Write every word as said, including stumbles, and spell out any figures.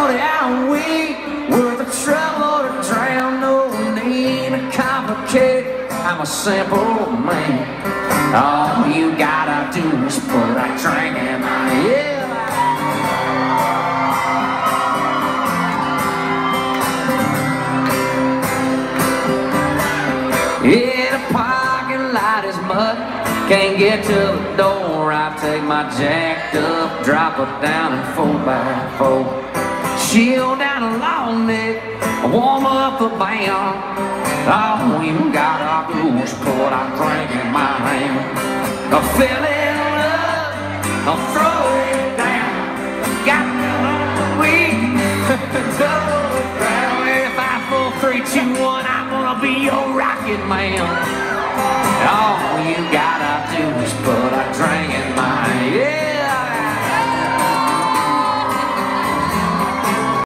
shorty, I'm weak, worth the trouble to drown. No need to complicate, I'm a simple man. All you gotta do is put a drink in my head. Yeah, the parking lot is mud, can't get to the door. I take my jacked up, drop it down in four by four. Chill down a long neck, warm up the band. All you gotta do is put a drink in my hand. I fill it up, I'll throw it down. Got the weed, double the ground. Five, four, three, two, one, I'm gonna be your rocket man. All you gotta do is put a drink in my hand. Yeah.